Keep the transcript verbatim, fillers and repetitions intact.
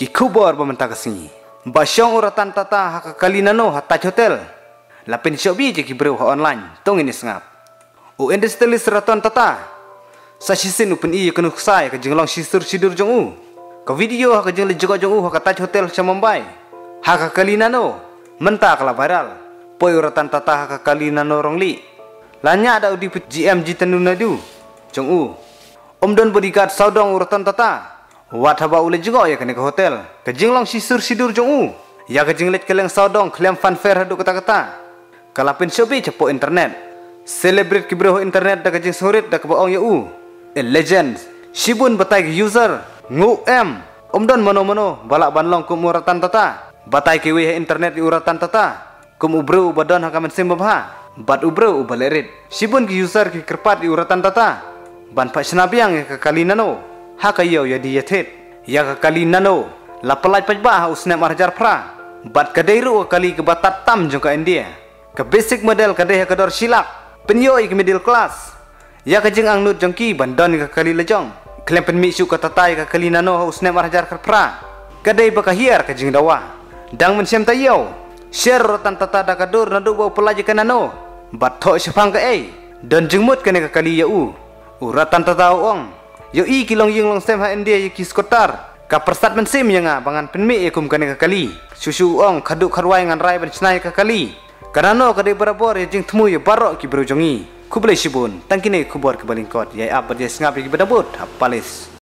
ki kubor bamenta kasini basyong uratan tata haka kalinano hataj hotel lapin shobi je ki bro online tong ini sengap u industrialis ratan tata sa sisin upin i kanu sai ka jinglong sisur sidur jong u ka video haka jingle juga jong u haka taj hotel sa Mumbai haka kalinano menta kala viral poi uratan tata haka kalinano rongli lanya ada udi G M G tenunadu jong u om don bodyguard saudong uratan tata wat haba ule juga ya kene ke hotel ke jinglong sisur sidur jong u ya ke jinglet keleng saudong klem fanfare hadu kata-kata kalapin shobi cepo internet celebrate ki bro internet da ke jing sorit da ke baong ya u a legend shibun batai ke user ngu em om don mono-mono balak banlong kum uratan tata batai ke we internet di uratan tata kum ubro badon hakamen sim babha bat ubro ubalerit shibun ki user ki kerpat di uratan tata ban pak senabiang ya ke kalinano haka yo ya di yatet ya ka kali nano la pelaj pajba usne marjar pra bat kadairu kali ke batat tam jongka India ke basic model kadai kador silak penyo ik middle class ya ka jeng angnut jongki bandon ka kali lejong klem pen misu ka tatai ka kali nano usne marjar pra kadai baka hiar ka jeng dawa dang men sem tayo share rotan tata da kador nadu bo pelaj ka nano bat tho sepang ka ei don jengmut kene ka kali ya u uratan tata ong yo i kilong ying long sem ha India ye kiskotar ka persat men sim yanga bangan penmi e kum kane ka kali susu ong khaduk kharwai ngan rai ben snai ka kali karano ka de barabor ye jing thmu ye barok ki bro jongi kublai sibun tangkine kubor ke balingkot ye ab ye sngap ki bedabut apalis